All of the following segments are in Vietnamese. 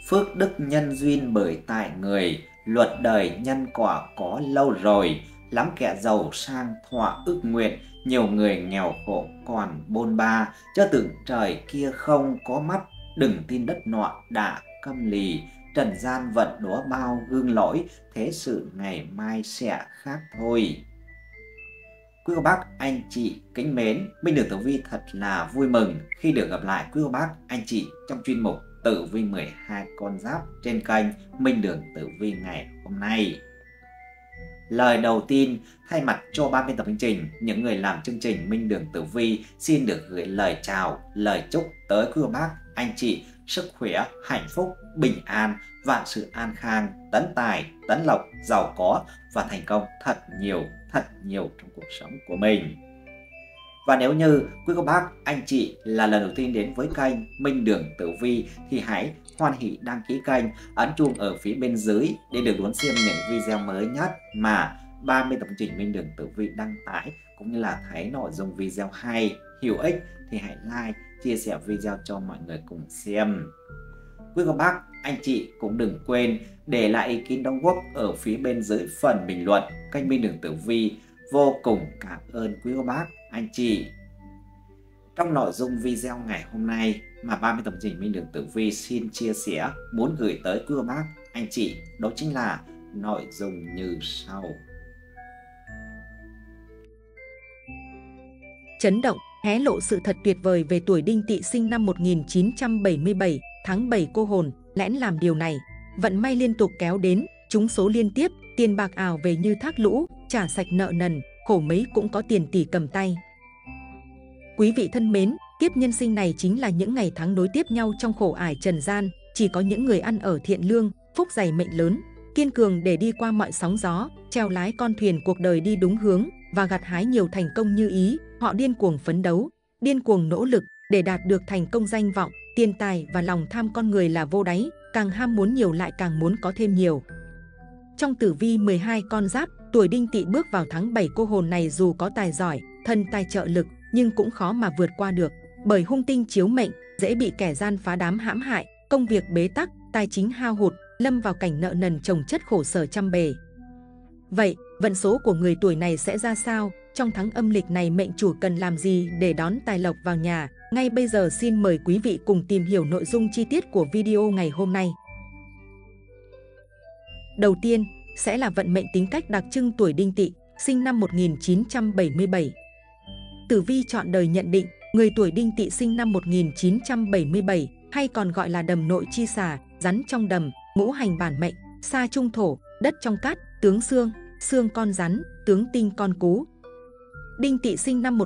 phước đức nhân duyên bởi tại người, luật đời nhân quả có lâu rồi. Lắm kẻ giàu sang thỏa ước nguyện, nhiều người nghèo khổ còn bôn ba. Chớ tưởng trời kia không có mắt, đừng tin đất nọ đã câm lì. Trần gian vận đố bao gương lỗi, thế sự ngày mai sẽ khác thôi. Quý cô bác, anh chị kính mến, Minh Đường Tử Vi thật là vui mừng khi được gặp lại quý cô bác, anh chị trong chuyên mục Tử Vi 12 con giáp trên kênh Minh Đường Tử Vi ngày hôm nay. Lời đầu tiên, thay mặt cho ban biên tập chương trình, những người làm chương trình Minh Đường Tử Vi xin được gửi lời chào, lời chúc tới quý cô bác, anh chị sức khỏe, hạnh phúc, bình an, vạn sự an khang, tấn tài, tấn lộc, giàu có và thành công thật nhiều trong cuộc sống của mình. Và nếu như quý cô bác, anh chị là lần đầu tiên đến với kênh Minh Đường Tử Vi thì hãy hoan hỷ đăng ký kênh, ấn chuông ở phía bên dưới để được đón xem những video mới nhất mà ban biên tập chương trình Minh Đường Tử Vi đăng tải, cũng như là thấy nội dung video hay, hữu ích thì hãy like, chia sẻ video cho mọi người cùng xem. Quý cô bác, anh chị cũng đừng quên để lại ý kiến đóng góp ở phía bên dưới phần bình luận kênh Minh Đường Tử Vi. Vô cùng cảm ơn quý cô bác, anh chị. Trong nội dung video ngày hôm nay mà ban biên tập chương trình Minh Đường Tử Vi xin chia sẻ, muốn gửi tới quý cô bác, anh chị, đó chính là nội dung như sau. Chấn động, hé lộ sự thật tuyệt vời về tuổi Đinh Tỵ sinh năm 1977, tháng 7 cô hồn, lẽn làm điều này. Vận may liên tục kéo đến, trúng số liên tiếp, tiền bạc ảo về như thác lũ, trả sạch nợ nần, khổ mấy cũng có tiền tỷ cầm tay. Quý vị thân mến, kiếp nhân sinh này chính là những ngày tháng nối tiếp nhau trong khổ ải trần gian. Chỉ có những người ăn ở thiện lương, phúc dày mệnh lớn, kiên cường để đi qua mọi sóng gió, treo lái con thuyền cuộc đời đi đúng hướng và gặt hái nhiều thành công như ý. Họ điên cuồng phấn đấu, điên cuồng nỗ lực để đạt được thành công, danh vọng, tiền tài và lòng tham con người là vô đáy, càng ham muốn nhiều lại càng muốn có thêm nhiều. Trong tử vi 12 con giáp, tuổi Đinh Tỵ bước vào tháng 7 cô hồn này dù có tài giỏi, thân tài trợ lực nhưng cũng khó mà vượt qua được, bởi hung tinh chiếu mệnh, dễ bị kẻ gian phá đám hãm hại, công việc bế tắc, tài chính hao hụt, lâm vào cảnh nợ nần chồng chất khổ sở trăm bề. Vậy, vận số của người tuổi này sẽ ra sao? Trong tháng âm lịch này mệnh chủ cần làm gì để đón tài lộc vào nhà? Ngay bây giờ xin mời quý vị cùng tìm hiểu nội dung chi tiết của video ngày hôm nay. Đầu tiên, sẽ là vận mệnh tính cách đặc trưng tuổi Đinh Tỵ, sinh năm 1977. Tử vi chọn đời nhận định, người tuổi Đinh Tỵ sinh năm 1977, hay còn gọi là đầm nội chi xà, rắn trong đầm, ngũ hành bản mệnh, sa trung thổ, đất trong cát, tướng xương, xương con rắn, tướng tinh con cú. Đinh Tỵ sinh năm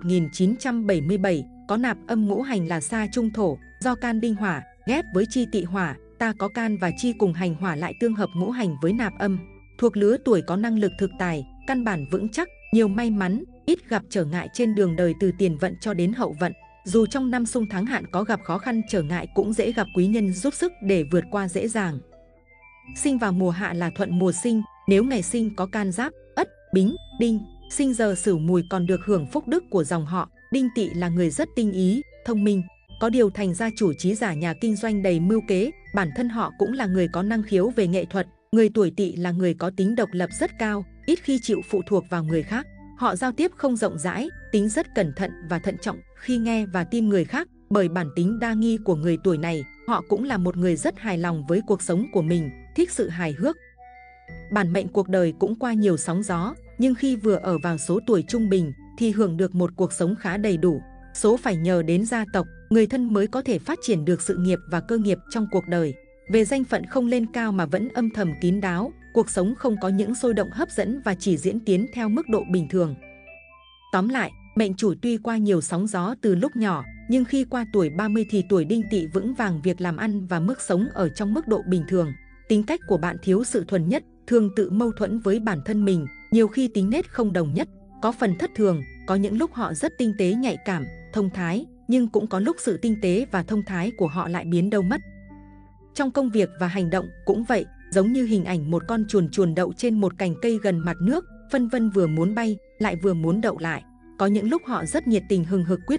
1977, có nạp âm ngũ hành là sa trung thổ, do can đinh hỏa, ghép với chi tỵ hỏa, ta có can và chi cùng hành hỏa lại tương hợp ngũ hành với nạp âm. Thuộc lứa tuổi có năng lực thực tài, căn bản vững chắc, nhiều may mắn, ít gặp trở ngại trên đường đời từ tiền vận cho đến hậu vận. Dù trong năm xung tháng hạn có gặp khó khăn trở ngại cũng dễ gặp quý nhân giúp sức để vượt qua dễ dàng. Sinh vào mùa hạ là thuận mùa sinh, nếu ngày sinh có can giáp, ất, bính, đinh, sinh giờ Sửu Mùi còn được hưởng phúc đức của dòng họ. Đinh Tỵ là người rất tinh ý, thông minh, có điều thành gia chủ trí giả nhà kinh doanh đầy mưu kế. Bản thân họ cũng là người có năng khiếu về nghệ thuật. Người tuổi Tỵ là người có tính độc lập rất cao, ít khi chịu phụ thuộc vào người khác. Họ giao tiếp không rộng rãi, tính rất cẩn thận và thận trọng khi nghe và tin người khác. Bởi bản tính đa nghi của người tuổi này, họ cũng là một người rất hài lòng với cuộc sống của mình, thích sự hài hước. Bản mệnh cuộc đời cũng qua nhiều sóng gió, nhưng khi vừa ở vào số tuổi trung bình thì hưởng được một cuộc sống khá đầy đủ. Số phải nhờ đến gia tộc, người thân mới có thể phát triển được sự nghiệp và cơ nghiệp trong cuộc đời. Về danh phận không lên cao mà vẫn âm thầm kín đáo, cuộc sống không có những sôi động hấp dẫn và chỉ diễn tiến theo mức độ bình thường. Tóm lại, mệnh chủ tuy qua nhiều sóng gió từ lúc nhỏ, nhưng khi qua tuổi 30 thì tuổi Đinh Tỵ vững vàng việc làm ăn và mức sống ở trong mức độ bình thường. Tính cách của bạn thiếu sự thuần nhất, thường tự mâu thuẫn với bản thân mình, nhiều khi tính nết không đồng nhất, có phần thất thường. Có những lúc họ rất tinh tế nhạy cảm, thông thái, nhưng cũng có lúc sự tinh tế và thông thái của họ lại biến đâu mất. Trong công việc và hành động cũng vậy, giống như hình ảnh một con chuồn chuồn đậu trên một cành cây gần mặt nước, phân vân vừa muốn bay, lại vừa muốn đậu lại. Có những lúc họ rất nhiệt tình hừng hực quyết tâm,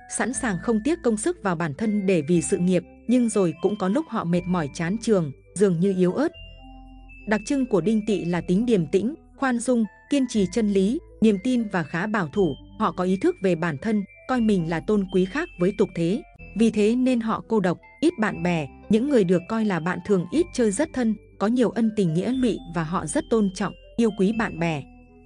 sẵn sàng không tiếc công sức vào bản thân để vì sự nghiệp, nhưng rồi cũng có lúc họ mệt mỏi chán chường, dường như yếu ớt. Đặc trưng của Đinh Tỵ là tính điềm tĩnh, khoan dung, kiên trì chân lý, niềm tin và khá bảo thủ. Họ có ý thức về bản thân, coi mình là tôn quý khác với tục thế. Vì thế nên họ cô độc, ít bạn bè, những người được coi là bạn thường ít chơi rất thân, có nhiều ân tình nghĩa lụy và họ rất tôn trọng, yêu quý bạn bè.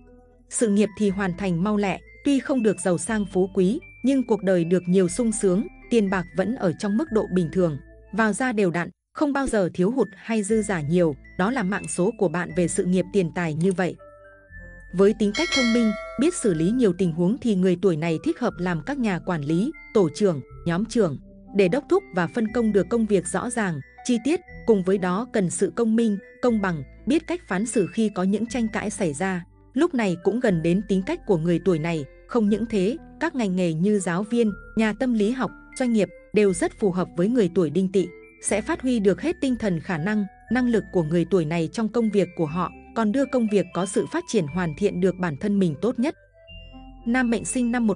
Sự nghiệp thì hoàn thành mau lẹ, tuy không được giàu sang phú quý, nhưng cuộc đời được nhiều sung sướng, tiền bạc vẫn ở trong mức độ bình thường, vào ra đều đặn, không bao giờ thiếu hụt hay dư giả nhiều, đó là mạng số của bạn về sự nghiệp tiền tài như vậy. Với tính cách thông minh, biết xử lý nhiều tình huống thì người tuổi này thích hợp làm các nhà quản lý, tổ trưởng, nhóm trưởng, để đốc thúc và phân công được công việc rõ ràng, chi tiết, cùng với đó cần sự công minh, công bằng, biết cách phán xử khi có những tranh cãi xảy ra. Lúc này cũng gần đến tính cách của người tuổi này, không những thế, các ngành nghề như giáo viên, nhà tâm lý học, doanh nghiệp đều rất phù hợp với người tuổi Đinh Tỵ, sẽ phát huy được hết tinh thần khả năng, năng lực của người tuổi này trong công việc của họ, còn đưa công việc có sự phát triển hoàn thiện được bản thân mình tốt nhất. Nam mệnh sinh năm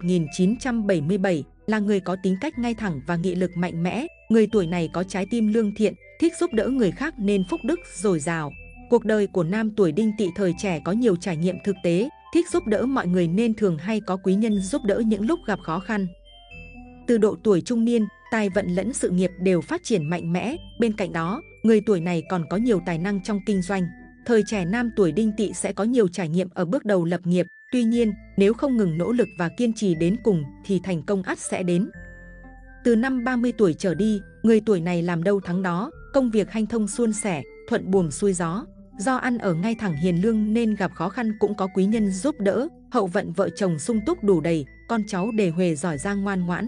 1977 là người có tính cách ngay thẳng và nghị lực mạnh mẽ, người tuổi này có trái tim lương thiện, thích giúp đỡ người khác nên phúc đức dồi dào. Cuộc đời của nam tuổi Đinh Tỵ thời trẻ có nhiều trải nghiệm thực tế, thích giúp đỡ mọi người nên thường hay có quý nhân giúp đỡ những lúc gặp khó khăn. Từ độ tuổi trung niên, tài vận lẫn sự nghiệp đều phát triển mạnh mẽ, bên cạnh đó, người tuổi này còn có nhiều tài năng trong kinh doanh. Thời trẻ nam tuổi Đinh Tỵ sẽ có nhiều trải nghiệm ở bước đầu lập nghiệp, tuy nhiên, nếu không ngừng nỗ lực và kiên trì đến cùng thì thành công ắt sẽ đến. Từ năm 30 tuổi trở đi, người tuổi này làm đâu thắng đó, công việc hanh thông suôn sẻ, thuận buồm xuôi gió. Do ăn ở ngay thẳng hiền lương nên gặp khó khăn cũng có quý nhân giúp đỡ, hậu vận vợ chồng sung túc đủ đầy, con cháu đề huề giỏi giang ngoan ngoãn.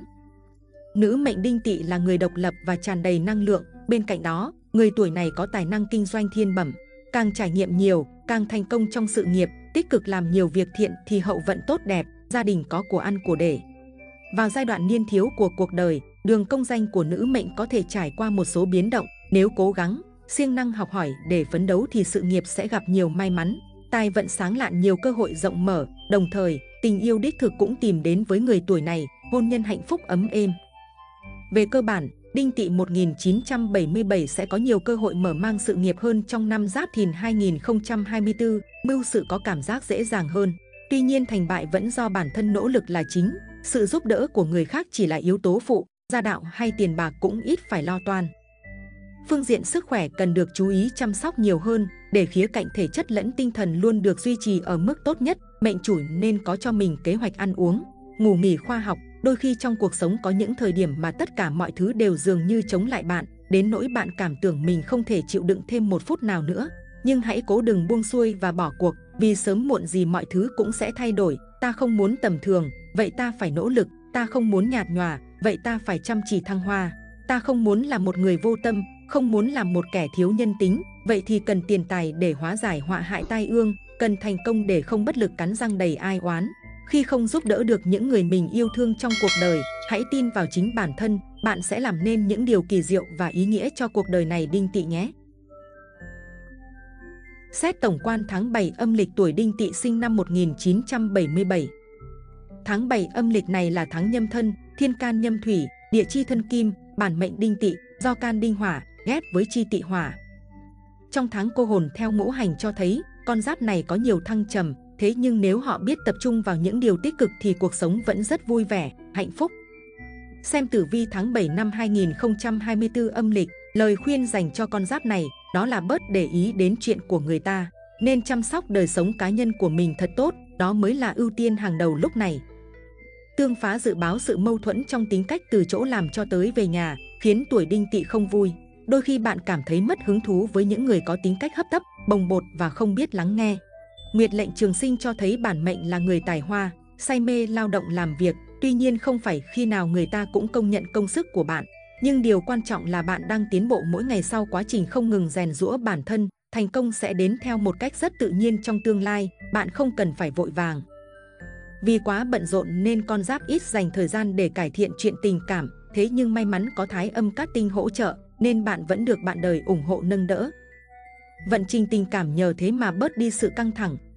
Nữ mệnh Đinh Tỵ là người độc lập và tràn đầy năng lượng, bên cạnh đó, người tuổi này có tài năng kinh doanh thiên bẩm. Càng trải nghiệm nhiều, càng thành công trong sự nghiệp, tích cực làm nhiều việc thiện thì hậu vận tốt đẹp, gia đình có của ăn của để. Vào giai đoạn niên thiếu của cuộc đời, đường công danh của nữ mệnh có thể trải qua một số biến động, nếu cố gắng, siêng năng học hỏi để phấn đấu thì sự nghiệp sẽ gặp nhiều may mắn, tài vận sáng lạn nhiều cơ hội rộng mở, đồng thời, tình yêu đích thực cũng tìm đến với người tuổi này, hôn nhân hạnh phúc ấm êm. Về cơ bản, Đinh Tỵ 1977 sẽ có nhiều cơ hội mở mang sự nghiệp hơn trong năm Giáp Thìn 2024, mưu sự có cảm giác dễ dàng hơn. Tuy nhiên thành bại vẫn do bản thân nỗ lực là chính, sự giúp đỡ của người khác chỉ là yếu tố phụ, gia đạo hay tiền bạc cũng ít phải lo toan. Phương diện sức khỏe cần được chú ý chăm sóc nhiều hơn, để khía cạnh thể chất lẫn tinh thần luôn được duy trì ở mức tốt nhất, mệnh chủ nên có cho mình kế hoạch ăn uống, ngủ nghỉ khoa học. Đôi khi trong cuộc sống có những thời điểm mà tất cả mọi thứ đều dường như chống lại bạn, đến nỗi bạn cảm tưởng mình không thể chịu đựng thêm một phút nào nữa. Nhưng hãy cố đừng buông xuôi và bỏ cuộc, vì sớm muộn gì mọi thứ cũng sẽ thay đổi. Ta không muốn tầm thường, vậy ta phải nỗ lực. Ta không muốn nhạt nhòa, vậy ta phải chăm chỉ thăng hoa. Ta không muốn là một người vô tâm, không muốn làm một kẻ thiếu nhân tính, vậy thì cần tiền tài để hóa giải họa hại tai ương, cần thành công để không bất lực cắn răng đầy ai oán. Khi không giúp đỡ được những người mình yêu thương trong cuộc đời, hãy tin vào chính bản thân, bạn sẽ làm nên những điều kỳ diệu và ý nghĩa cho cuộc đời này Đinh Tỵ nhé. Xét tổng quan tháng 7 âm lịch tuổi Đinh Tỵ sinh năm 1977. Tháng 7 âm lịch này là tháng Nhâm Thân, thiên can Nhâm Thủy, địa chi thân Kim, bản mệnh Đinh Tỵ, do can đinh hỏa, ghép với chi tỵ hỏa. Trong tháng cô hồn theo ngũ hành cho thấy, con giáp này có nhiều thăng trầm, thế nhưng nếu họ biết tập trung vào những điều tích cực thì cuộc sống vẫn rất vui vẻ, hạnh phúc. Xem tử vi tháng 7 năm 2024 âm lịch, lời khuyên dành cho con giáp này đó là bớt để ý đến chuyện của người ta, nên chăm sóc đời sống cá nhân của mình thật tốt, đó mới là ưu tiên hàng đầu lúc này. Tương phá dự báo sự mâu thuẫn trong tính cách từ chỗ làm cho tới về nhà, khiến tuổi Đinh Tỵ không vui. Đôi khi bạn cảm thấy mất hứng thú với những người có tính cách hấp tấp, bồng bột và không biết lắng nghe. Nguyệt lệnh trường sinh cho thấy bản mệnh là người tài hoa, say mê lao động làm việc, tuy nhiên không phải khi nào người ta cũng công nhận công sức của bạn. Nhưng điều quan trọng là bạn đang tiến bộ mỗi ngày sau quá trình không ngừng rèn giũa bản thân, thành công sẽ đến theo một cách rất tự nhiên trong tương lai, bạn không cần phải vội vàng. Vì quá bận rộn nên con giáp ít dành thời gian để cải thiện chuyện tình cảm, thế nhưng may mắn có thái âm cát tinh hỗ trợ nên bạn vẫn được bạn đời ủng hộ nâng đỡ. Vận trình tình cảm nhờ thế mà bớt đi sự căng thẳng,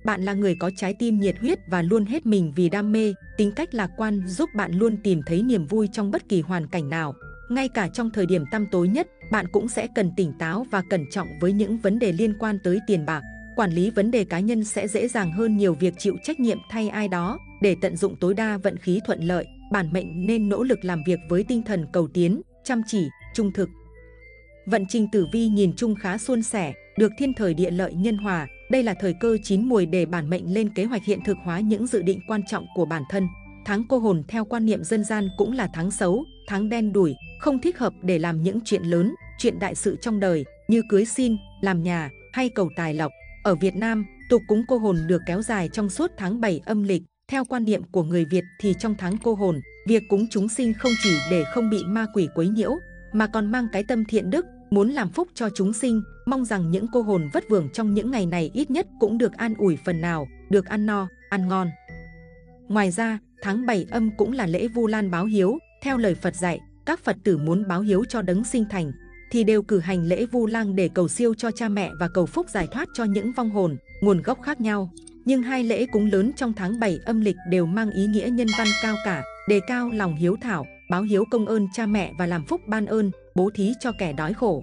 Bạn là người có trái tim nhiệt huyết và luôn hết mình vì đam mê, tính cách lạc quan giúp bạn luôn tìm thấy niềm vui trong bất kỳ hoàn cảnh nào. Ngay cả trong thời điểm tăm tối nhất, bạn cũng sẽ cần tỉnh táo và cẩn trọng với những vấn đề liên quan tới tiền bạc. Quản lý vấn đề cá nhân sẽ dễ dàng hơn nhiều việc chịu trách nhiệm thay ai đó. Để tận dụng tối đa vận khí thuận lợi, bản mệnh nên nỗ lực làm việc với tinh thần cầu tiến, chăm chỉ, trung thực. Vận trình tử vi nhìn chung khá suôn sẻ, được thiên thời địa lợi nhân hòa. Đây là thời cơ chín muồi để bản mệnh lên kế hoạch hiện thực hóa những dự định quan trọng của bản thân. Tháng Cô Hồn theo quan niệm dân gian cũng là tháng xấu, tháng đen đủi, không thích hợp để làm những chuyện lớn, chuyện đại sự trong đời như cưới xin, làm nhà hay cầu tài lộc. Ở Việt Nam, tục cúng cô hồn được kéo dài trong suốt tháng 7 âm lịch. Theo quan niệm của người Việt thì trong tháng cô hồn, việc cúng chúng sinh không chỉ để không bị ma quỷ quấy nhiễu, mà còn mang cái tâm thiện đức, muốn làm phúc cho chúng sinh. Mong rằng những cô hồn vất vưởng trong những ngày này ít nhất cũng được an ủi phần nào, được ăn no, ăn ngon. Ngoài ra, tháng 7 âm cũng là lễ Vu Lan báo hiếu. Theo lời Phật dạy, các Phật tử muốn báo hiếu cho đấng sinh thành thì đều cử hành lễ Vu Lan để cầu siêu cho cha mẹ và cầu phúc giải thoát cho những vong hồn nguồn gốc khác nhau. Nhưng hai lễ cúng lớn trong tháng 7 âm lịch đều mang ý nghĩa nhân văn cao cả, đề cao lòng hiếu thảo, báo hiếu công ơn cha mẹ và làm phúc ban ơn, bố thí cho kẻ đói khổ.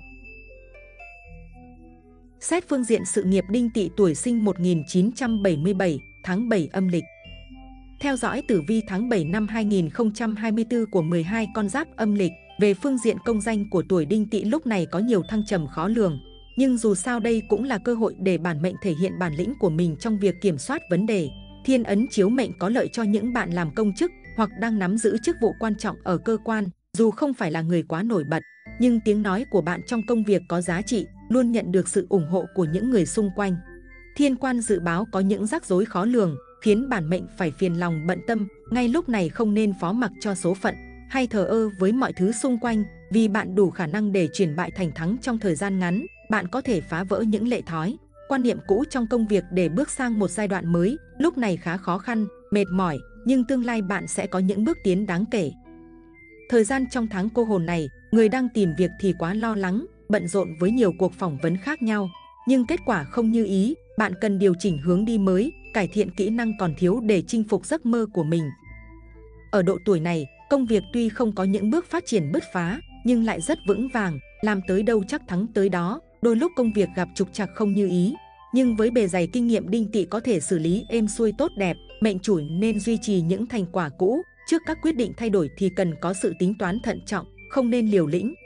Xét phương diện sự nghiệp, Đinh Tỵ tuổi sinh 1977, tháng 7 âm lịch. Theo dõi tử vi tháng 7 năm 2024 của 12 con giáp âm lịch, về phương diện công danh của tuổi Đinh Tỵ lúc này có nhiều thăng trầm khó lường. Nhưng dù sao đây cũng là cơ hội để bản mệnh thể hiện bản lĩnh của mình trong việc kiểm soát vấn đề. Thiên ấn chiếu mệnh có lợi cho những bạn làm công chức hoặc đang nắm giữ chức vụ quan trọng ở cơ quan. Dù không phải là người quá nổi bật, nhưng tiếng nói của bạn trong công việc có giá trị, luôn nhận được sự ủng hộ của những người xung quanh. Thiên quan dự báo có những rắc rối khó lường, khiến bản mệnh phải phiền lòng bận tâm. Ngay lúc này không nên phó mặc cho số phận hay thờ ơ với mọi thứ xung quanh, vì bạn đủ khả năng để chuyển bại thành thắng trong thời gian ngắn. Bạn có thể phá vỡ những lệ thói, quan niệm cũ trong công việc để bước sang một giai đoạn mới. Lúc này khá khó khăn, mệt mỏi, nhưng tương lai bạn sẽ có những bước tiến đáng kể. Thời gian trong tháng cô hồn này, người đang tìm việc thì quá lo lắng, bận rộn với nhiều cuộc phỏng vấn khác nhau. Nhưng kết quả không như ý, bạn cần điều chỉnh hướng đi mới, cải thiện kỹ năng còn thiếu để chinh phục giấc mơ của mình. Ở độ tuổi này, công việc tuy không có những bước phát triển bứt phá, nhưng lại rất vững vàng, làm tới đâu chắc thắng tới đó. Đôi lúc công việc gặp trục trặc không như ý, nhưng với bề dày kinh nghiệm, Đinh Tỵ có thể xử lý êm xuôi tốt đẹp. Mệnh chủ nên duy trì những thành quả cũ, trước các quyết định thay đổi thì cần có sự tính toán thận trọng, không nên liều lĩnh.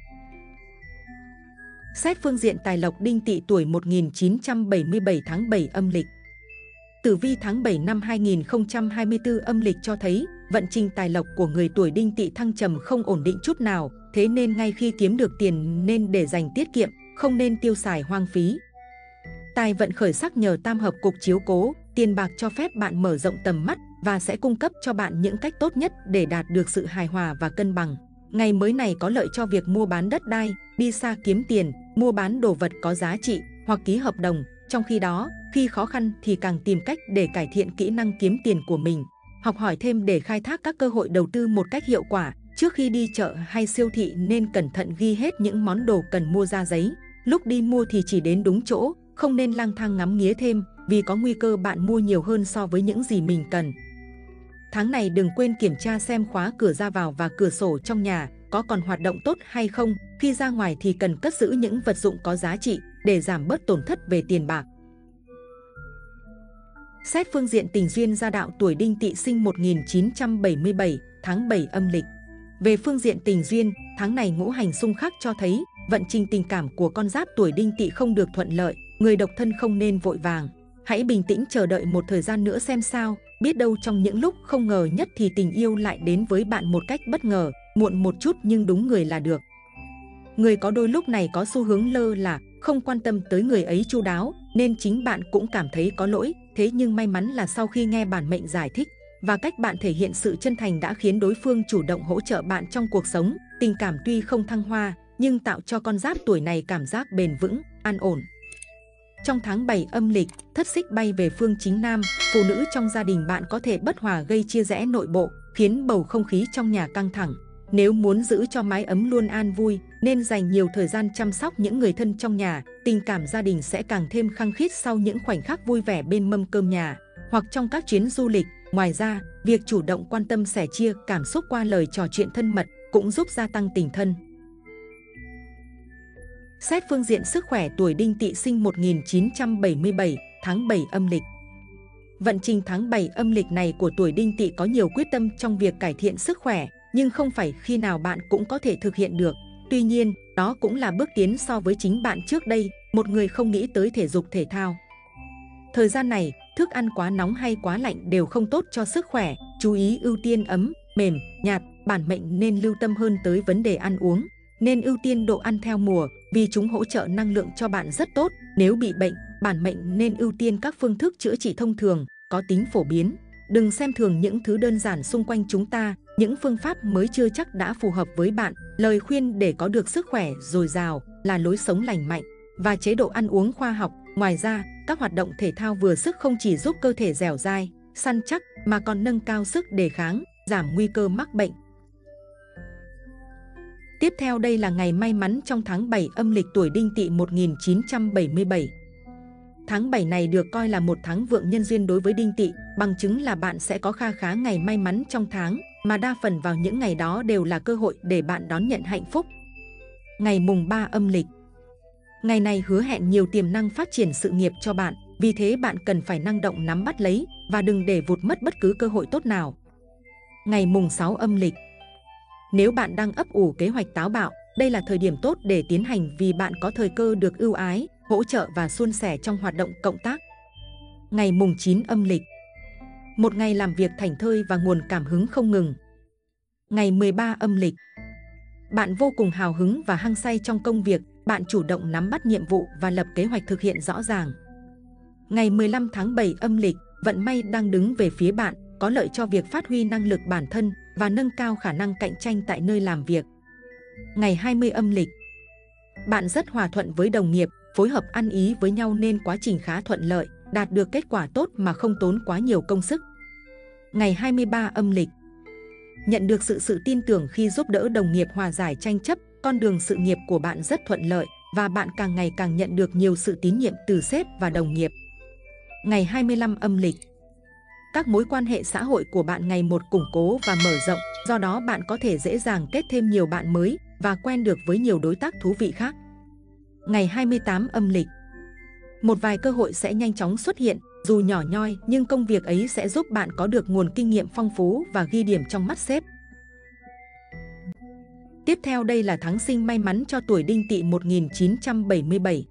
Xét phương diện tài lộc, Đinh Tỵ tuổi 1977 tháng 7 âm lịch. Tử vi tháng 7 năm 2024 âm lịch cho thấy vận trình tài lộc của người tuổi Đinh Tỵ thăng trầm không ổn định chút nào, thế nên ngay khi kiếm được tiền nên để dành tiết kiệm, không nên tiêu xài hoang phí. Tài vận khởi sắc nhờ tam hợp cục chiếu cố, tiền bạc cho phép bạn mở rộng tầm mắt và sẽ cung cấp cho bạn những cách tốt nhất để đạt được sự hài hòa và cân bằng. Ngày mới này có lợi cho việc mua bán đất đai, đi xa kiếm tiền, mua bán đồ vật có giá trị hoặc ký hợp đồng. Trong khi đó, khi khó khăn thì càng tìm cách để cải thiện kỹ năng kiếm tiền của mình, học hỏi thêm để khai thác các cơ hội đầu tư một cách hiệu quả. Trước khi đi chợ hay siêu thị nên cẩn thận ghi hết những món đồ cần mua ra giấy. Lúc đi mua thì chỉ đến đúng chỗ, không nên lang thang ngắm nghía thêm, vì có nguy cơ bạn mua nhiều hơn so với những gì mình cần. Tháng này đừng quên kiểm tra xem khóa cửa ra vào và cửa sổ trong nhà có còn hoạt động tốt hay không. Khi ra ngoài thì cần cất giữ những vật dụng có giá trị để giảm bớt tổn thất về tiền bạc. Xét phương diện tình duyên gia đạo, tuổi Đinh Tỵ sinh 1977, tháng 7 âm lịch. Về phương diện tình duyên, tháng này ngũ hành xung khắc cho thấy vận trình tình cảm của con giáp tuổi Đinh Tỵ không được thuận lợi. Người độc thân không nên vội vàng, hãy bình tĩnh chờ đợi một thời gian nữa xem sao. Biết đâu trong những lúc không ngờ nhất thì tình yêu lại đến với bạn một cách bất ngờ, muộn một chút nhưng đúng người là được. Người có đôi lúc này có xu hướng lơ là, không quan tâm tới người ấy chu đáo, nên chính bạn cũng cảm thấy có lỗi. Thế nhưng may mắn là sau khi nghe bản mệnh giải thích và cách bạn thể hiện sự chân thành đã khiến đối phương chủ động hỗ trợ bạn trong cuộc sống. Tình cảm tuy không thăng hoa, nhưng tạo cho con giáp tuổi này cảm giác bền vững, an ổn. Trong tháng 7 âm lịch, thất xích bay về phương chính nam, phụ nữ trong gia đình bạn có thể bất hòa gây chia rẽ nội bộ, khiến bầu không khí trong nhà căng thẳng. Nếu muốn giữ cho mái ấm luôn an vui, nên dành nhiều thời gian chăm sóc những người thân trong nhà, tình cảm gia đình sẽ càng thêm khăng khít sau những khoảnh khắc vui vẻ bên mâm cơm nhà, hoặc trong các chuyến du lịch. Ngoài ra, việc chủ động quan tâm sẻ chia cảm xúc qua lời trò chuyện thân mật cũng giúp gia tăng tình thân. Xét phương diện sức khỏe, tuổi Đinh Tỵ sinh 1977, tháng 7 âm lịch. Vận trình tháng 7 âm lịch này của tuổi Đinh Tỵ có nhiều quyết tâm trong việc cải thiện sức khỏe, nhưng không phải khi nào bạn cũng có thể thực hiện được. Tuy nhiên, đó cũng là bước tiến so với chính bạn trước đây, một người không nghĩ tới thể dục thể thao. Thời gian này, thức ăn quá nóng hay quá lạnh đều không tốt cho sức khỏe, chú ý ưu tiên ấm, mềm, nhạt, bản mệnh nên lưu tâm hơn tới vấn đề ăn uống. Nên ưu tiên đồ ăn theo mùa, vì chúng hỗ trợ năng lượng cho bạn rất tốt. Nếu bị bệnh, bản mệnh nên ưu tiên các phương thức chữa trị thông thường, có tính phổ biến. Đừng xem thường những thứ đơn giản xung quanh chúng ta, những phương pháp mới chưa chắc đã phù hợp với bạn. Lời khuyên để có được sức khỏe dồi dào là lối sống lành mạnh và chế độ ăn uống khoa học. Ngoài ra, các hoạt động thể thao vừa sức không chỉ giúp cơ thể dẻo dai, săn chắc mà còn nâng cao sức đề kháng, giảm nguy cơ mắc bệnh. Tiếp theo đây là ngày may mắn trong tháng 7 âm lịch tuổi Đinh Tỵ 1977. Tháng 7 này được coi là một tháng vượng nhân duyên đối với Đinh Tỵ, bằng chứng là bạn sẽ có kha khá ngày may mắn trong tháng, mà đa phần vào những ngày đó đều là cơ hội để bạn đón nhận hạnh phúc. Ngày mùng 3 âm lịch. Ngày này hứa hẹn nhiều tiềm năng phát triển sự nghiệp cho bạn, vì thế bạn cần phải năng động nắm bắt lấy và đừng để vụt mất bất cứ cơ hội tốt nào. Ngày mùng 6 âm lịch. Nếu bạn đang ấp ủ kế hoạch táo bạo, đây là thời điểm tốt để tiến hành vì bạn có thời cơ được ưu ái, hỗ trợ và suôn sẻ trong hoạt động cộng tác. Ngày mùng 9 âm lịch. Một ngày làm việc thảnh thơi và nguồn cảm hứng không ngừng. Ngày 13 âm lịch. Bạn vô cùng hào hứng và hăng say trong công việc, bạn chủ động nắm bắt nhiệm vụ và lập kế hoạch thực hiện rõ ràng. Ngày 15 tháng 7 âm lịch, vận may đang đứng về phía bạn, có lợi cho việc phát huy năng lực bản thân và nâng cao khả năng cạnh tranh tại nơi làm việc. Ngày 20 âm lịch. Bạn rất hòa thuận với đồng nghiệp, phối hợp ăn ý với nhau nên quá trình khá thuận lợi, đạt được kết quả tốt mà không tốn quá nhiều công sức. Ngày 23 âm lịch. Nhận được sự tin tưởng khi giúp đỡ đồng nghiệp hòa giải tranh chấp, con đường sự nghiệp của bạn rất thuận lợi và bạn càng ngày càng nhận được nhiều sự tín nhiệm từ sếp và đồng nghiệp. Ngày 25 âm lịch. Các mối quan hệ xã hội của bạn ngày một củng cố và mở rộng, do đó bạn có thể dễ dàng kết thêm nhiều bạn mới và quen được với nhiều đối tác thú vị khác. Ngày 28 âm lịch. Một vài cơ hội sẽ nhanh chóng xuất hiện, dù nhỏ nhoi nhưng công việc ấy sẽ giúp bạn có được nguồn kinh nghiệm phong phú và ghi điểm trong mắt sếp. Tiếp theo đây là tháng sinh may mắn cho tuổi Đinh Tỵ 1977.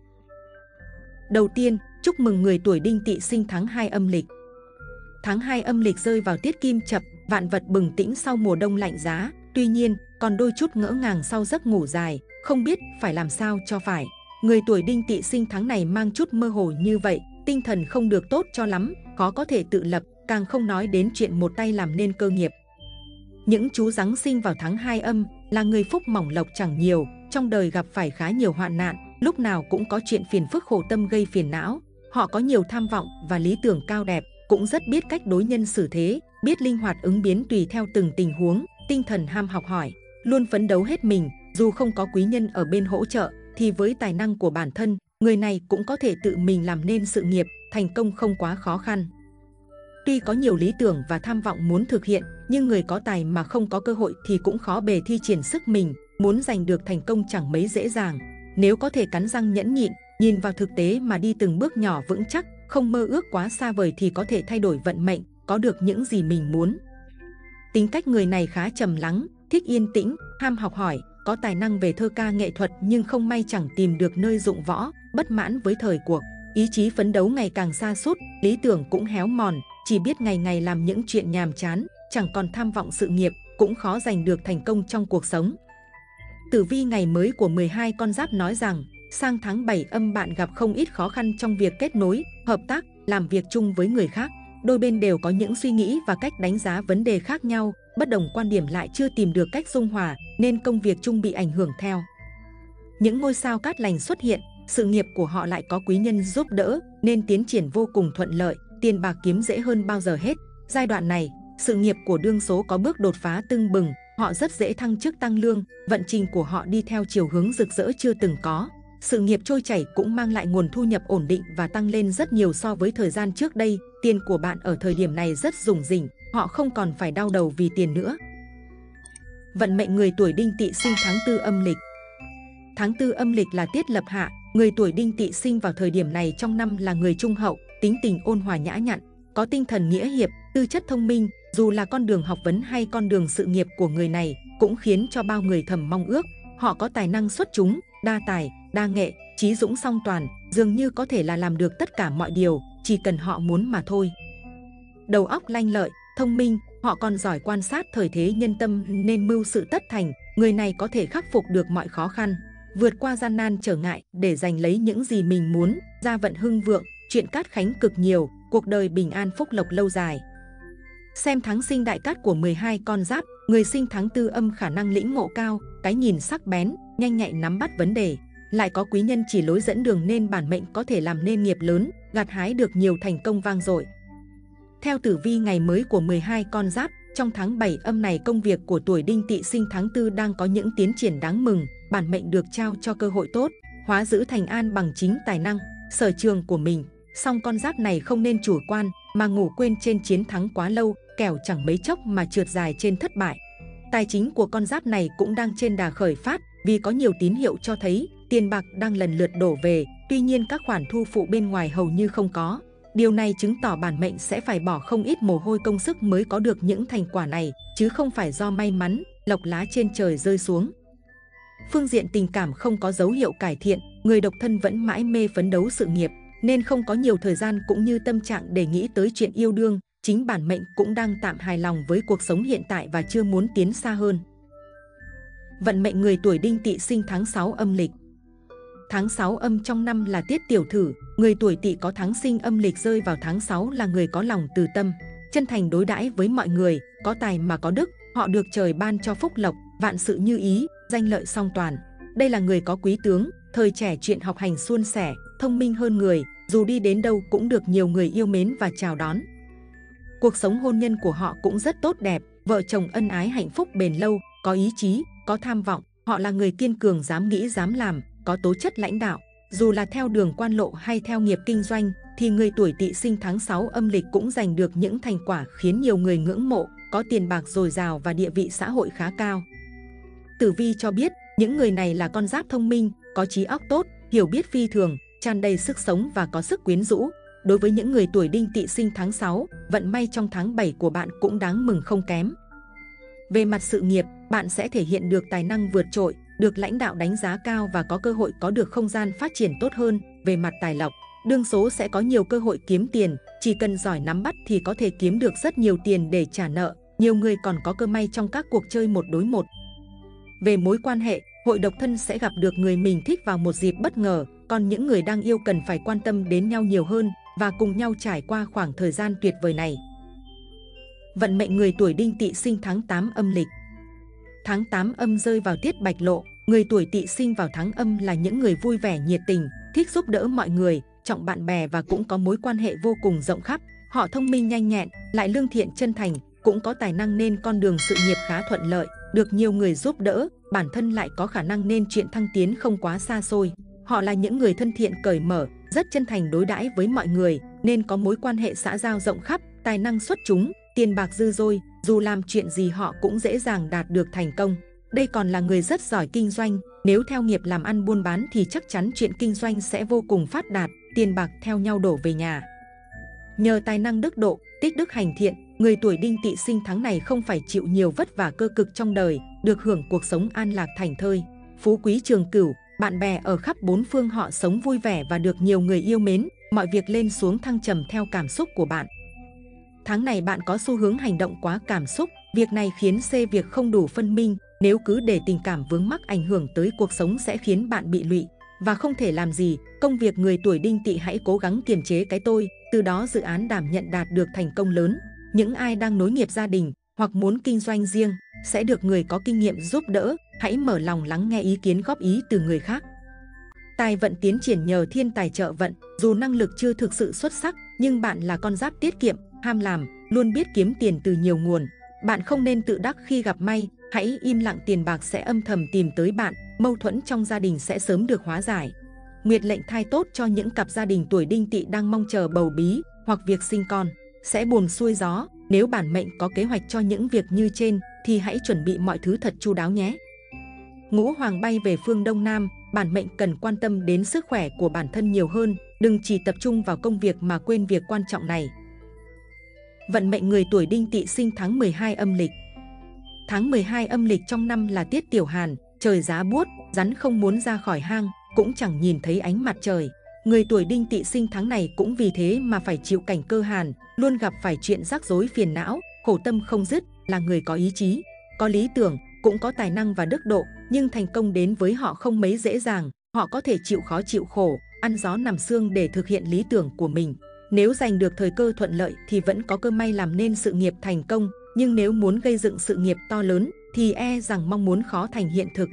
Đầu tiên, chúc mừng người tuổi Đinh Tỵ sinh tháng 2 âm lịch. Tháng 2 âm lịch rơi vào tiết Kim Chập, vạn vật bừng tỉnh sau mùa đông lạnh giá, tuy nhiên còn đôi chút ngỡ ngàng sau giấc ngủ dài, không biết phải làm sao cho phải. Người tuổi Đinh Tỵ sinh tháng này mang chút mơ hồ như vậy, tinh thần không được tốt cho lắm, khó có thể tự lập, càng không nói đến chuyện một tay làm nên cơ nghiệp. Những chú giáng sinh vào tháng 2 âm là người phúc mỏng lộc chẳng nhiều, trong đời gặp phải khá nhiều hoạn nạn, lúc nào cũng có chuyện phiền phức khổ tâm gây phiền não. Họ có nhiều tham vọng và lý tưởng cao đẹp, cũng rất biết cách đối nhân xử thế, biết linh hoạt ứng biến tùy theo từng tình huống, tinh thần ham học hỏi, luôn phấn đấu hết mình. Dù không có quý nhân ở bên hỗ trợ, thì với tài năng của bản thân, người này cũng có thể tự mình làm nên sự nghiệp, thành công không quá khó khăn. Tuy có nhiều lý tưởng và tham vọng muốn thực hiện, nhưng người có tài mà không có cơ hội thì cũng khó bề thi triển sức mình, muốn giành được thành công chẳng mấy dễ dàng. Nếu có thể cắn răng nhẫn nhịn, nhìn vào thực tế mà đi từng bước nhỏ vững chắc, không mơ ước quá xa vời thì có thể thay đổi vận mệnh, có được những gì mình muốn. Tính cách người này khá trầm lắng, thích yên tĩnh, ham học hỏi, có tài năng về thơ ca nghệ thuật nhưng không may chẳng tìm được nơi dụng võ, bất mãn với thời cuộc. Ý chí phấn đấu ngày càng sa sút, lý tưởng cũng héo mòn, chỉ biết ngày ngày làm những chuyện nhàm chán, chẳng còn tham vọng sự nghiệp, cũng khó giành được thành công trong cuộc sống. Tử vi ngày mới của 12 con giáp nói rằng, sang tháng 7 âm bạn gặp không ít khó khăn trong việc kết nối, hợp tác, làm việc chung với người khác. Đôi bên đều có những suy nghĩ và cách đánh giá vấn đề khác nhau, bất đồng quan điểm lại chưa tìm được cách dung hòa, nên công việc chung bị ảnh hưởng theo. Những ngôi sao cát lành xuất hiện, sự nghiệp của họ lại có quý nhân giúp đỡ, nên tiến triển vô cùng thuận lợi, tiền bạc kiếm dễ hơn bao giờ hết. Giai đoạn này, sự nghiệp của đương số có bước đột phá tưng bừng, họ rất dễ thăng chức tăng lương, vận trình của họ đi theo chiều hướng rực rỡ chưa từng có. Sự nghiệp trôi chảy cũng mang lại nguồn thu nhập ổn định và tăng lên rất nhiều so với thời gian trước đây. Tiền của bạn ở thời điểm này rất rủng rỉnh, họ không còn phải đau đầu vì tiền nữa. Vận mệnh người tuổi Đinh Tỵ sinh tháng 4 âm lịch. Tháng 4 âm lịch là tiết lập hạ, người tuổi Đinh Tỵ sinh vào thời điểm này trong năm là người trung hậu, tính tình ôn hòa nhã nhặn, có tinh thần nghĩa hiệp, tư chất thông minh. Dù là con đường học vấn hay con đường sự nghiệp của người này cũng khiến cho bao người thầm mong ước. Họ có tài năng xuất chúng, đa tài, đa nghệ, trí dũng song toàn, dường như có thể là làm được tất cả mọi điều, chỉ cần họ muốn mà thôi. Đầu óc lanh lợi, thông minh, họ còn giỏi quan sát thời thế nhân tâm nên mưu sự tất thành. Người này có thể khắc phục được mọi khó khăn, vượt qua gian nan trở ngại để giành lấy những gì mình muốn. Gia vận hưng vượng, chuyện cát khánh cực nhiều, cuộc đời bình an phúc lộc lâu dài. Xem tháng sinh đại cát của 12 con giáp, người sinh tháng 4 âm khả năng lĩnh ngộ cao, cái nhìn sắc bén, nhanh nhạy nắm bắt vấn đề, lại có quý nhân chỉ lối dẫn đường nên bản mệnh có thể làm nên nghiệp lớn, gặt hái được nhiều thành công vang dội. Theo tử vi ngày mới của 12 con giáp, trong tháng 7 âm này công việc của tuổi Đinh Tỵ sinh tháng 4 đang có những tiến triển đáng mừng, bản mệnh được trao cho cơ hội tốt, hóa giữ thành an bằng chính tài năng, sở trường của mình. Song con giáp này không nên chủ quan mà ngủ quên trên chiến thắng quá lâu, kẻo chẳng mấy chốc mà trượt dài trên thất bại. Tài chính của con giáp này cũng đang trên đà khởi phát vì có nhiều tín hiệu cho thấy tiền bạc đang lần lượt đổ về, tuy nhiên các khoản thu phụ bên ngoài hầu như không có. Điều này chứng tỏ bản mệnh sẽ phải bỏ không ít mồ hôi công sức mới có được những thành quả này, chứ không phải do may mắn, lộc lá trên trời rơi xuống. Phương diện tình cảm không có dấu hiệu cải thiện, người độc thân vẫn mãi mê phấn đấu sự nghiệp, nên không có nhiều thời gian cũng như tâm trạng để nghĩ tới chuyện yêu đương. Chính bản mệnh cũng đang tạm hài lòng với cuộc sống hiện tại và chưa muốn tiến xa hơn. Vận mệnh người tuổi Đinh Tỵ sinh tháng 6 âm lịch. Tháng 6 âm trong năm là tiết tiểu thử, người tuổi Tỵ có tháng sinh âm lịch rơi vào tháng 6 là người có lòng từ tâm, chân thành đối đãi với mọi người, có tài mà có đức, họ được trời ban cho phúc lộc, vạn sự như ý, danh lợi song toàn. Đây là người có quý tướng, thời trẻ chuyện học hành suôn sẻ, thông minh hơn người, dù đi đến đâu cũng được nhiều người yêu mến và chào đón. Cuộc sống hôn nhân của họ cũng rất tốt đẹp, vợ chồng ân ái hạnh phúc bền lâu, có ý chí, có tham vọng, họ là người kiên cường dám nghĩ dám làm, có tố chất lãnh đạo. Dù là theo đường quan lộ hay theo nghiệp kinh doanh, thì người tuổi Tỵ sinh tháng 6 âm lịch cũng giành được những thành quả khiến nhiều người ngưỡng mộ, có tiền bạc dồi dào và địa vị xã hội khá cao. Tử vi cho biết, những người này là con giáp thông minh, có trí óc tốt, hiểu biết phi thường, tràn đầy sức sống và có sức quyến rũ. Đối với những người tuổi Đinh Tỵ sinh tháng 6, vận may trong tháng 7 của bạn cũng đáng mừng không kém. Về mặt sự nghiệp, bạn sẽ thể hiện được tài năng vượt trội, được lãnh đạo đánh giá cao và có cơ hội có được không gian phát triển tốt hơn. Về mặt tài lộc, đương số sẽ có nhiều cơ hội kiếm tiền, chỉ cần giỏi nắm bắt thì có thể kiếm được rất nhiều tiền để trả nợ. Nhiều người còn có cơ may trong các cuộc chơi một đối một. Về mối quan hệ, hội độc thân sẽ gặp được người mình thích vào một dịp bất ngờ, còn những người đang yêu cần phải quan tâm đến nhau nhiều hơn và cùng nhau trải qua khoảng thời gian tuyệt vời này. Vận mệnh người tuổi Đinh Tỵ sinh tháng 8 âm lịch. Tháng 8 âm rơi vào tiết bạch lộ, người tuổi Tỵ sinh vào tháng âm là những người vui vẻ nhiệt tình, thích giúp đỡ mọi người, trọng bạn bè và cũng có mối quan hệ vô cùng rộng khắp. Họ thông minh nhanh nhẹn, lại lương thiện chân thành, cũng có tài năng nên con đường sự nghiệp khá thuận lợi, được nhiều người giúp đỡ, bản thân lại có khả năng nên chuyện thăng tiến không quá xa xôi. Họ là những người thân thiện cởi mở, rất chân thành đối đãi với mọi người, nên có mối quan hệ xã giao rộng khắp, tài năng xuất chúng, tiền bạc dư dôi, dù làm chuyện gì họ cũng dễ dàng đạt được thành công. Đây còn là người rất giỏi kinh doanh, nếu theo nghiệp làm ăn buôn bán thì chắc chắn chuyện kinh doanh sẽ vô cùng phát đạt, tiền bạc theo nhau đổ về nhà. Nhờ tài năng đức độ, tích đức hành thiện, người tuổi Đinh Tỵ sinh tháng này không phải chịu nhiều vất vả cơ cực trong đời, được hưởng cuộc sống an lạc thảnh thơi, phú quý trường cửu. Bạn bè ở khắp bốn phương họ sống vui vẻ và được nhiều người yêu mến, mọi việc lên xuống thăng trầm theo cảm xúc của bạn. Tháng này bạn có xu hướng hành động quá cảm xúc, việc này khiến việc không đủ phân minh, nếu cứ để tình cảm vướng mắc ảnh hưởng tới cuộc sống sẽ khiến bạn bị lụy và không thể làm gì. Công việc người tuổi Đinh Tỵ hãy cố gắng kiềm chế cái tôi, từ đó dự án đảm nhận đạt được thành công lớn. Những ai đang nối nghiệp gia đình hoặc muốn kinh doanh riêng sẽ được người có kinh nghiệm giúp đỡ, hãy mở lòng lắng nghe ý kiến góp ý từ người khác. Tài vận tiến triển nhờ thiên tài trợ vận, dù năng lực chưa thực sự xuất sắc, nhưng bạn là con giáp tiết kiệm, ham làm, luôn biết kiếm tiền từ nhiều nguồn. Bạn không nên tự đắc khi gặp may, Hãy im lặng, tiền bạc sẽ âm thầm tìm tới bạn, mâu thuẫn trong gia đình sẽ sớm được hóa giải. Nguyệt lệnh thai tốt cho những cặp gia đình tuổi Đinh Tỵ đang mong chờ bầu bí hoặc việc sinh con. Sẽ buồm xuôi gió, nếu bản mệnh có kế hoạch cho những việc như trên thì hãy chuẩn bị mọi thứ thật chu đáo nhé. Ngũ hoàng bay về phương Đông Nam, bản mệnh cần quan tâm đến sức khỏe của bản thân nhiều hơn, đừng chỉ tập trung vào công việc mà quên việc quan trọng này. Vận mệnh người tuổi Đinh Tỵ sinh tháng 12 âm lịch. Tháng 12 âm lịch trong năm là tiết tiểu hàn, trời giá buốt, rắn không muốn ra khỏi hang, cũng chẳng nhìn thấy ánh mặt trời. Người tuổi Đinh Tỵ sinh tháng này cũng vì thế mà phải chịu cảnh cơ hàn, luôn gặp phải chuyện rắc rối phiền não, khổ tâm không dứt, là người có ý chí, có lý tưởng, cũng có tài năng và đức độ, nhưng thành công đến với họ không mấy dễ dàng. Họ có thể chịu khó chịu khổ, ăn gió nằm sương để thực hiện lý tưởng của mình. Nếu giành được thời cơ thuận lợi thì vẫn có cơ may làm nên sự nghiệp thành công, nhưng nếu muốn gây dựng sự nghiệp to lớn thì e rằng mong muốn khó thành hiện thực.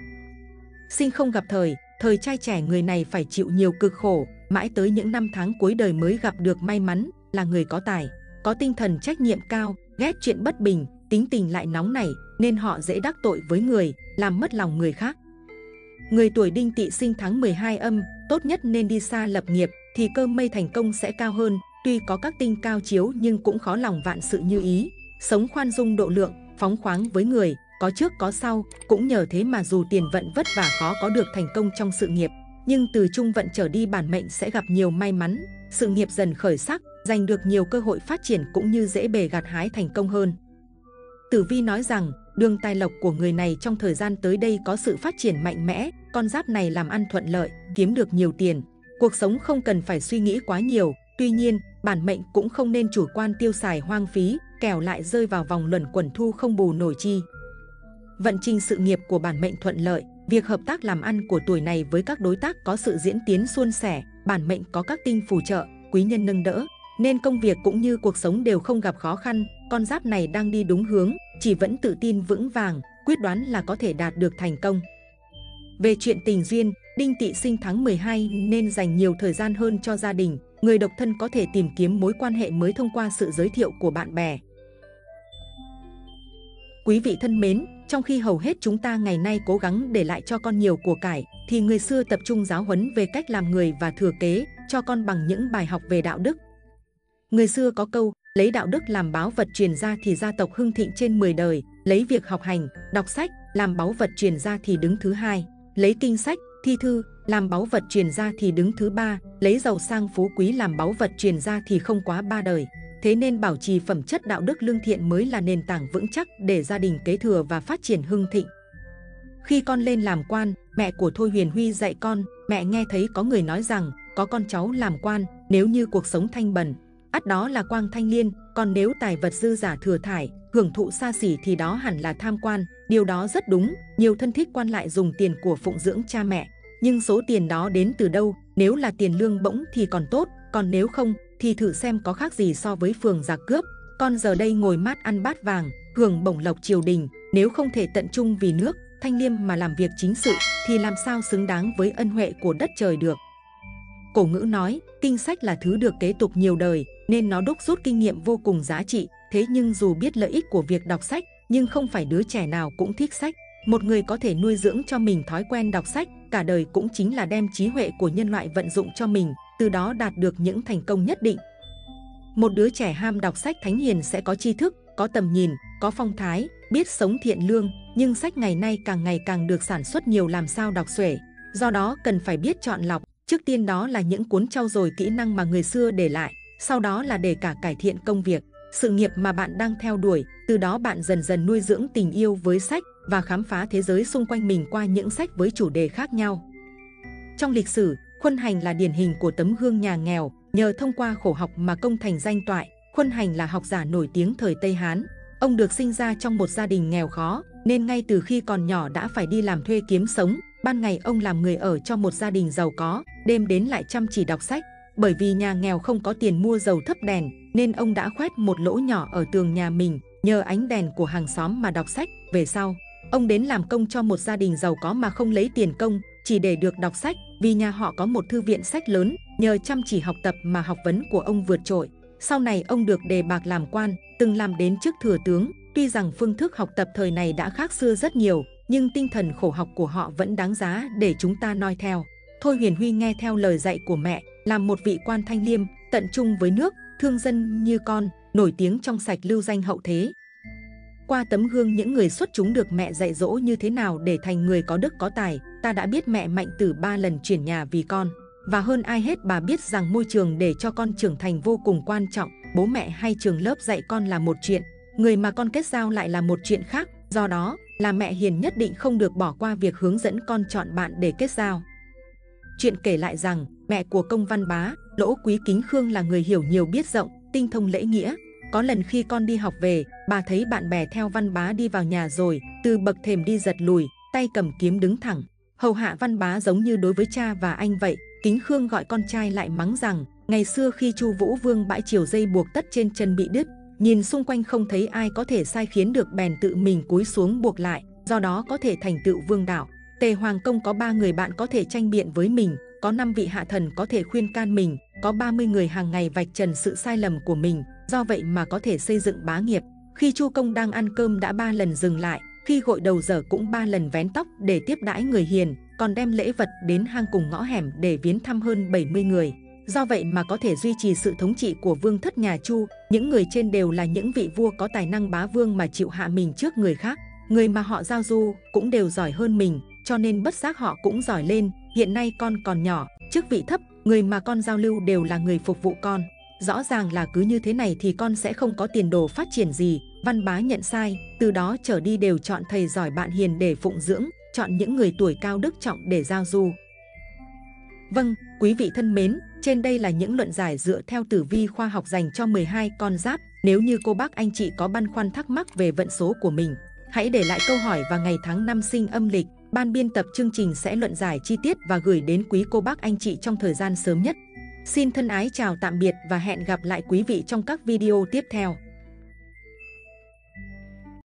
Sinh không gặp thời, thời trai trẻ người này phải chịu nhiều cực khổ, mãi tới những năm tháng cuối đời mới gặp được may mắn, là người có tài, có tinh thần trách nhiệm cao, ghét chuyện bất bình, tính tình lại nóng nảy, nên họ dễ đắc tội với người, làm mất lòng người khác. Người tuổi Đinh Tỵ sinh tháng 12 âm, tốt nhất nên đi xa lập nghiệp, thì cơ may thành công sẽ cao hơn. Tuy có các tinh cao chiếu nhưng cũng khó lòng vạn sự như ý. Sống khoan dung độ lượng, phóng khoáng với người, có trước có sau, cũng nhờ thế mà dù tiền vận vất vả khó có được thành công trong sự nghiệp, nhưng từ trung vận trở đi bản mệnh sẽ gặp nhiều may mắn, sự nghiệp dần khởi sắc, giành được nhiều cơ hội phát triển cũng như dễ bề gặt hái thành công hơn. Tử vi nói rằng, đường tài lộc của người này trong thời gian tới đây có sự phát triển mạnh mẽ, con giáp này làm ăn thuận lợi, kiếm được nhiều tiền. Cuộc sống không cần phải suy nghĩ quá nhiều, tuy nhiên, bản mệnh cũng không nên chủ quan tiêu xài hoang phí, kẻo lại rơi vào vòng luẩn quẩn thu không bù nổi chi. Vận trình sự nghiệp của bản mệnh thuận lợi, việc hợp tác làm ăn của tuổi này với các đối tác có sự diễn tiến suôn sẻ, bản mệnh có các tinh phù trợ, quý nhân nâng đỡ, nên công việc cũng như cuộc sống đều không gặp khó khăn. Con giáp này đang đi đúng hướng, chỉ vẫn tự tin vững vàng, quyết đoán là có thể đạt được thành công. Về chuyện tình duyên, Đinh Tỵ sinh tháng 12 nên dành nhiều thời gian hơn cho gia đình. Người độc thân có thể tìm kiếm mối quan hệ mới thông qua sự giới thiệu của bạn bè. Quý vị thân mến, trong khi hầu hết chúng ta ngày nay cố gắng để lại cho con nhiều của cải, thì người xưa tập trung giáo huấn về cách làm người và thừa kế cho con bằng những bài học về đạo đức. Người xưa có câu, lấy đạo đức làm báu vật truyền ra thì gia tộc hưng thịnh trên 10 đời, lấy việc học hành, đọc sách làm báu vật truyền ra thì đứng thứ hai, lấy kinh sách, thi thư làm báu vật truyền ra thì đứng thứ ba, lấy giàu sang phú quý làm báu vật truyền ra thì không quá 3 đời. Thế nên bảo trì phẩm chất đạo đức lương thiện mới là nền tảng vững chắc để gia đình kế thừa và phát triển hưng thịnh. Khi con lên làm quan, mẹ của Thôi Huyền Huy dạy con, mẹ nghe thấy có người nói rằng có con cháu làm quan, nếu như cuộc sống thanh bần, ắt đó là quang thanh liên, còn nếu tài vật dư giả thừa thải, hưởng thụ xa xỉ thì đó hẳn là tham quan. Điều đó rất đúng, nhiều thân thích quan lại dùng tiền của phụng dưỡng cha mẹ, nhưng số tiền đó đến từ đâu? Nếu là tiền lương bổng thì còn tốt, còn nếu không thì thử xem có khác gì so với phường giặc cướp. Con giờ đây ngồi mát ăn bát vàng, hưởng bổng lộc triều đình, nếu không thể tận trung vì nước, thanh liêm mà làm việc chính sự thì làm sao xứng đáng với ân huệ của đất trời được. Cổ ngữ nói, kinh sách là thứ được kế tục nhiều đời, nên nó đúc rút kinh nghiệm vô cùng giá trị. Thế nhưng dù biết lợi ích của việc đọc sách, nhưng không phải đứa trẻ nào cũng thích sách. Một người có thể nuôi dưỡng cho mình thói quen đọc sách cả đời cũng chính là đem trí huệ của nhân loại vận dụng cho mình, từ đó đạt được những thành công nhất định. Một đứa trẻ ham đọc sách thánh hiền sẽ có tri thức, có tầm nhìn, có phong thái, biết sống thiện lương, nhưng sách ngày nay ngày càng được sản xuất nhiều, làm sao đọc xuể. Do đó cần phải biết chọn lọc, trước tiên đó là những cuốn trau dồi kỹ năng mà người xưa để lại, sau đó là để cả cải thiện công việc, sự nghiệp mà bạn đang theo đuổi, từ đó bạn dần dần nuôi dưỡng tình yêu với sách và khám phá thế giới xung quanh mình qua những sách với chủ đề khác nhau. Trong lịch sử, Khuân Hành là điển hình của tấm gương nhà nghèo, nhờ thông qua khổ học mà công thành danh toại. Khuân Hành là học giả nổi tiếng thời Tây Hán. Ông được sinh ra trong một gia đình nghèo khó, nên ngay từ khi còn nhỏ đã phải đi làm thuê kiếm sống. Ban ngày ông làm người ở cho một gia đình giàu có, đêm đến lại chăm chỉ đọc sách. Bởi vì nhà nghèo không có tiền mua dầu thấp đèn, nên ông đã khoét một lỗ nhỏ ở tường nhà mình, nhờ ánh đèn của hàng xóm mà đọc sách. Về sau, ông đến làm công cho một gia đình giàu có mà không lấy tiền công, chỉ để được đọc sách, vì nhà họ có một thư viện sách lớn, nhờ chăm chỉ học tập mà học vấn của ông vượt trội. Sau này ông được đề bạt làm quan, từng làm đến chức thừa tướng, Tuy rằng phương thức học tập thời này đã khác xưa rất nhiều, nhưng tinh thần khổ học của họ vẫn đáng giá để chúng ta noi theo. Thôi Huyền Huy nghe theo lời dạy của mẹ, làm một vị quan thanh liêm, tận trung với nước, thương dân như con, nổi tiếng trong sạch lưu danh hậu thế. Qua tấm gương những người xuất chúng được mẹ dạy dỗ như thế nào để thành người có đức có tài, ta đã biết mẹ Mạnh Tử 3 lần chuyển nhà vì con. Và hơn ai hết bà biết rằng môi trường để cho con trưởng thành vô cùng quan trọng. Bố mẹ hay trường lớp dạy con là một chuyện, người mà con kết giao lại là một chuyện khác. Do đó, là mẹ hiền nhất định không được bỏ qua việc hướng dẫn con chọn bạn để kết giao. Chuyện kể lại rằng, mẹ của công văn bá, Lỗ Quý Kính Khương là người hiểu nhiều biết rộng, tinh thông lễ nghĩa. Có lần khi con đi học về, bà thấy bạn bè theo văn bá đi vào nhà rồi, từ bậc thềm đi giật lùi, tay cầm kiếm đứng thẳng. Hầu hạ văn bá giống như đối với cha và anh vậy. Kính Khương gọi con trai lại mắng rằng, ngày xưa khi Chu Vũ Vương bãi triều dây buộc tất trên chân bị đứt, nhìn xung quanh không thấy ai có thể sai khiến được bèn tự mình cúi xuống buộc lại, do đó có thể thành tựu vương đạo. Tề Hoàng Công có 3 người bạn có thể tranh biện với mình, có 5 vị hạ thần có thể khuyên can mình, có 30 người hàng ngày vạch trần sự sai lầm của mình, do vậy mà có thể xây dựng bá nghiệp. Khi Chu Công đang ăn cơm đã 3 lần dừng lại, khi gội đầu giờ cũng 3 lần vén tóc để tiếp đãi người hiền, còn đem lễ vật đến hang cùng ngõ hẻm để viếng thăm hơn 70 người. Do vậy mà có thể duy trì sự thống trị của vương thất nhà Chu. Những người trên đều là những vị vua có tài năng bá vương mà chịu hạ mình trước người khác. Người mà họ giao du cũng đều giỏi hơn mình, cho nên bất giác họ cũng giỏi lên. Hiện nay con còn nhỏ, chức vị thấp, người mà con giao lưu đều là người phục vụ con. Rõ ràng là cứ như thế này thì con sẽ không có tiền đồ phát triển gì. Văn bá nhận sai, từ đó trở đi đều chọn thầy giỏi bạn hiền để phụng dưỡng, chọn những người tuổi cao đức trọng để giao du. Vâng, quý vị thân mến, trên đây là những luận giải dựa theo tử vi khoa học dành cho 12 con giáp. Nếu như cô bác anh chị có băn khoăn thắc mắc về vận số của mình, hãy để lại câu hỏi và ngày tháng năm sinh âm lịch. Ban biên tập chương trình sẽ luận giải chi tiết và gửi đến quý cô bác anh chị trong thời gian sớm nhất. Xin thân ái chào tạm biệt và hẹn gặp lại quý vị trong các video tiếp theo.